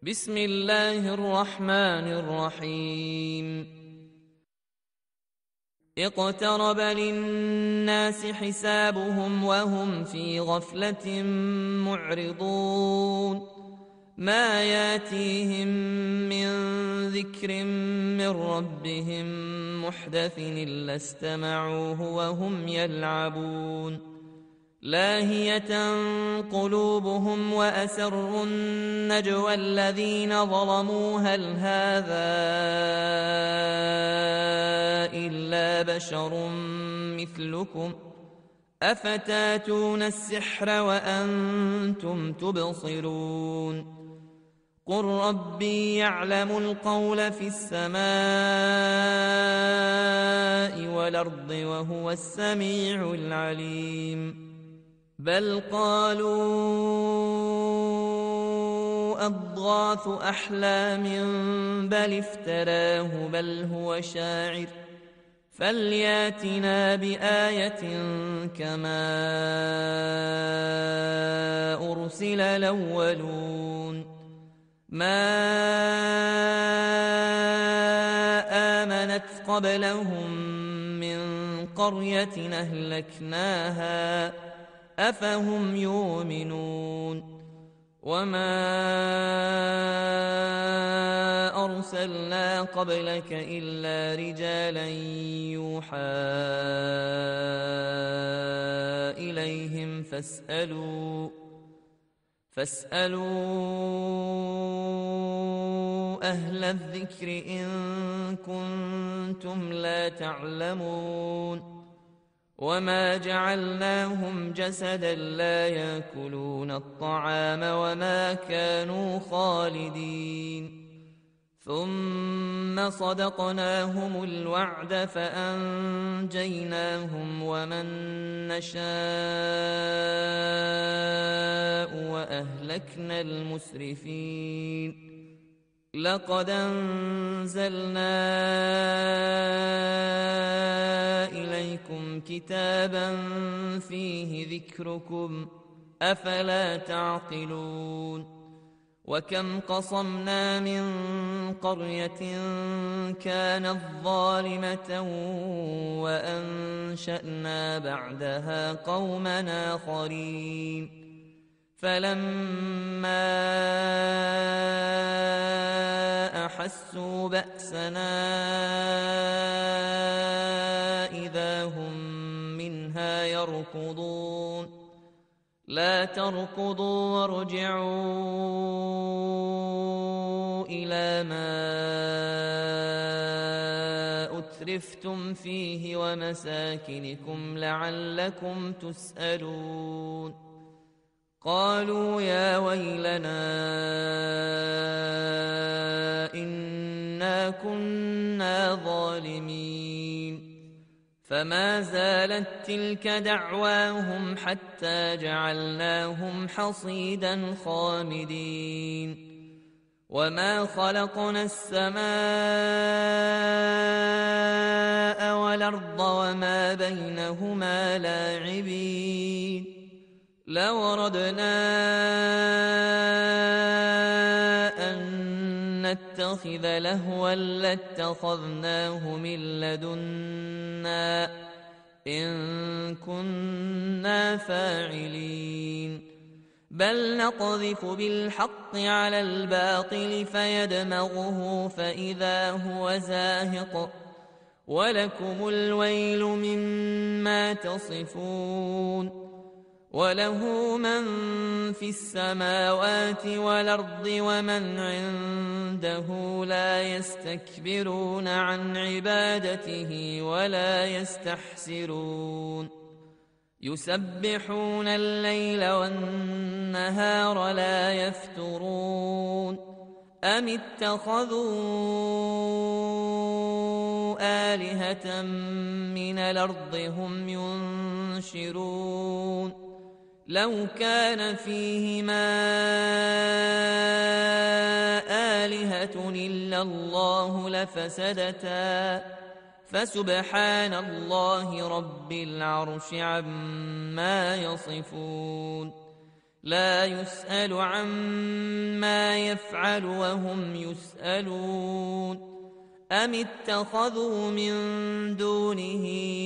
بسم الله الرحمن الرحيم اقترب للناس حسابهم وهم في غفلة معرضون ما ياتيهم من ذكر من ربهم محدث إلا استمعوه وهم يلعبون لاهية قلوبهم وأسروا النجوى الذين ظلموا هل هذا إلا بشر مثلكم أفتاتون السحر وأنتم تبصرون قل ربي يعلم القول في السماء والأرض وهو السميع العليم بل قالوا أضغاث أحلام بل افتراه بل هو شاعر فلياتنا بآية كما أرسل الأولون ما آمنت قبلهم من قرية أهلكناها أفهم يؤمنون وما أرسلنا قبلك إلا رجالا يوحى إليهم فاسألوا أهل الذكر إن كنتم لا تعلمون وما جعلناهم جسدا لا يأكلون الطعام وما كانوا خالدين ثم صدقناهم الوعد فأنجيناهم ومن نشاء وأهلكنا المسرفين لقد أنزلنا إليكم كتابا فيه ذكركم أفلا تعقلون وكم قصمنا من قرية كانت ظالمة وأنشأنا بعدها قوما آخرين فلما أحسوا بأسنا إذا هم منها يركضون لا تركضوا وارجعوا إلى ما أترفتم فيه ومساكنكم لعلكم تسألون قالوا يا ويلنا إنا كنا ظالمين فما زالت تلك دعواهم حتى جعلناهم حصيدا خامدين وما خلقنا السماء والأرض وما بينهما لاعبين لو أردنا أن نتخذ لهوا لاتخذناه من لدنا إن كنا فاعلين بل نقذف بالحق على الباطل فيدمغه فإذا هو زاهق ولكم الويل مما تصفون وله من في السماوات والأرض ومن عنده لا يستكبرون عن عبادته ولا يستحسرون يسبحون الليل والنهار لا يفترون أم اتخذوا آلهة من الأرض هم ينشرون لو كان فيهما آلهة إلا الله لفسدتا فسبحان الله رب العرش عما يصفون لا يسأل عما يفعل وهم يسألون أم اتخذوا من دونه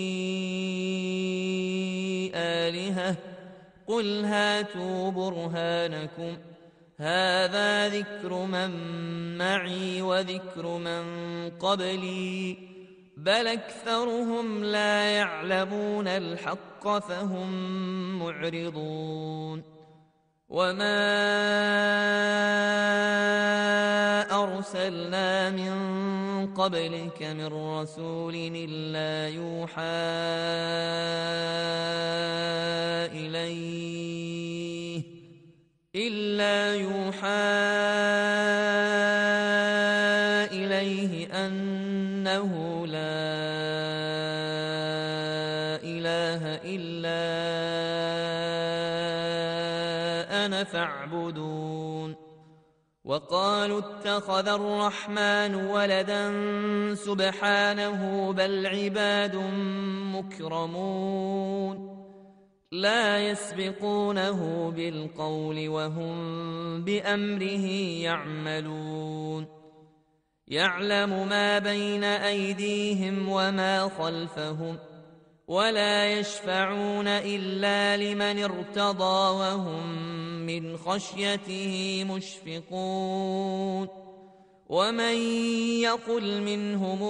آلهة قل هاتوا برهانكم هذا ذكر من معي وذكر من قبلي بل أكثرهم لا يعلمون الحق فهم معرضون وما أرسلنا من قبلك من رسول إلا يوحى إليه أنه لا إله إلا أنا فاعبدون وقالوا اتخذ الرحمن ولدا سبحانه بل عباد مكرمون لا يسبقونه بالقول وهم بأمره يعملون يعلم ما بين أيديهم وما خلفهم ولا يشفعون إلا لمن ارتضى وهم من خشيته مشفقون ومن يقل منهم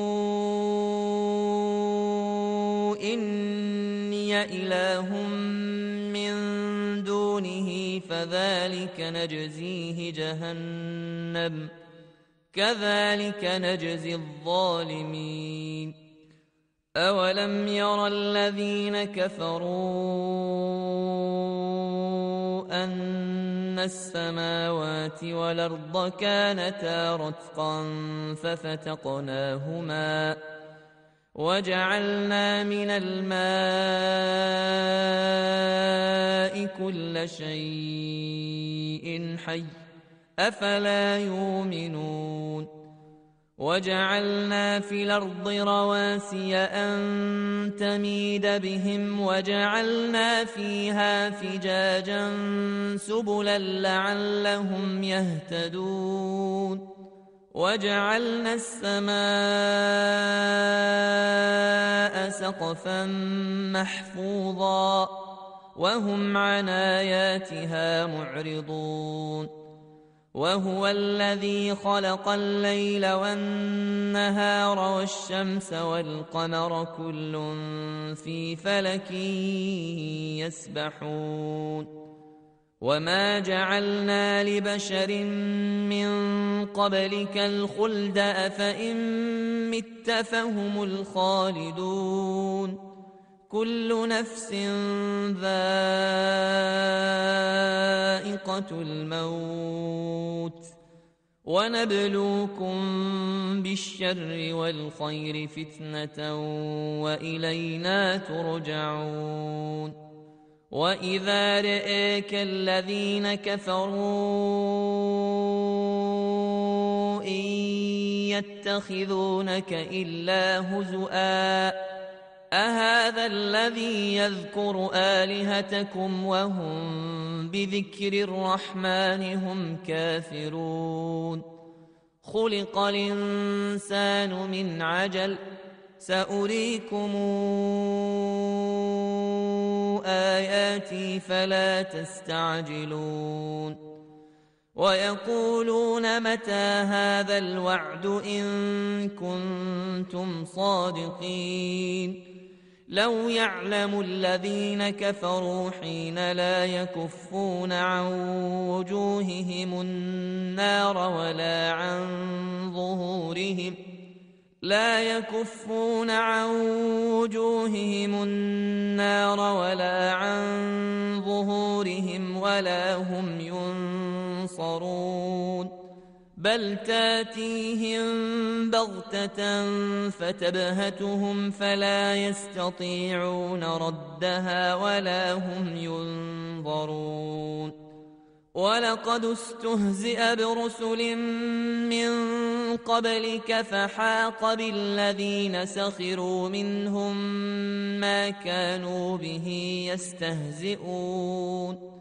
إني إله من دونه فذلك نجزيه جهنم كذلك نجزي الظالمين أولم ير الذين كفروا أن السماوات والأرض كانتا رتقا ففتقناهما وجعلنا من الماء كل شيء حي أفلا يؤمنون وجعلنا في الأرض رواسي أن تميد بهم وجعلنا فيها فجاجا سبلا لعلهم يهتدون وجعلنا السماء سقفا محفوظا وهم عن آياتها معرضون وهو الذي خلق الليل والنهار والشمس والقمر كل في فلك يسبحون وما جعلنا لبشر من قبلك الخلد أفإن مت فهم الخالدون كل نفس ذائقة الموت ونبلوكم بالشر والخير فتنة وإلينا ترجعون وإذا رآك الذين كفروا إن يتخذونك إلا هزؤا أهذا الذي يذكر آلهتكم وهم بذكر الرحمن هم كافرون خلق الإنسان من عجل سأريكم آياتي فلا تستعجلون ويقولون متى هذا الوعد إن كنتم صادقين لو يعلم الذين كفروا حين لا يكفون عن وجوههم النار ولا عن ظهورهم ولا هم ينصرون بل تاتيهم بغتة فتبهتهم فلا يستطيعون ردها ولا هم ينظرون ولقد استهزئ برسل من قبلك فحاق بالذين سخروا منهم ما كانوا به يستهزئون